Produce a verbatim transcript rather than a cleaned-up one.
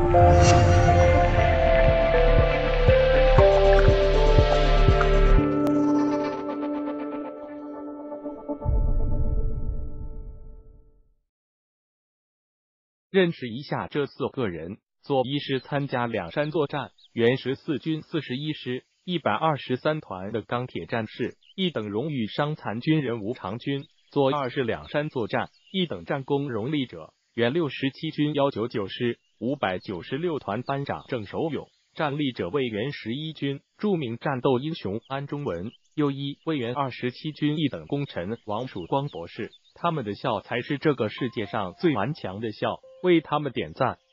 认识一下这四个人。左一师参加两山作战，原十四军四十一师一百二十三团的钢铁战士，一等荣誉伤残军人吴长军。左二是两山作战，一等战功荣立者，原六十七军一九九师五百九十六团班长郑守勇。战立者为原十一军著名战斗英雄安中文。右一为原二十七军一等功臣王曙光博士。他们的笑才是这个世界上最顽强的笑，为他们点赞。